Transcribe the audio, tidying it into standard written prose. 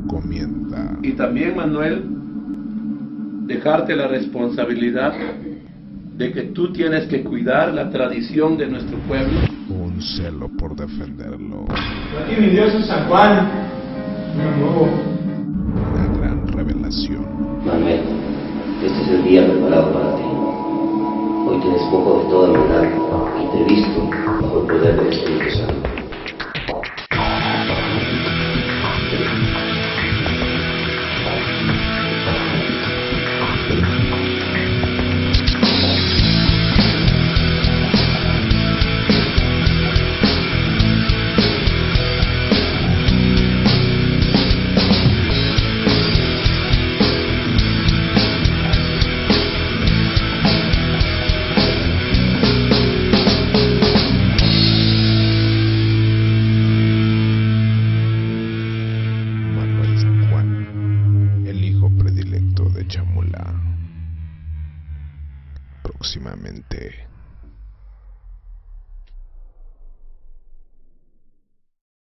encomienda. Y también, Manuel, dejarte la responsabilidad de que tú tienes que cuidar la tradición de nuestro pueblo. Un celo por defenderlo. Aquí mi Dios es San Juan. Una gran revelación. Manuel, este es el día preparado para ti. Hoy tienes poco de toda verdad y te he visto bajo el poder del Espíritu Santo. Manuel San Juan, el hijo predilecto de Chamula. Próximamente.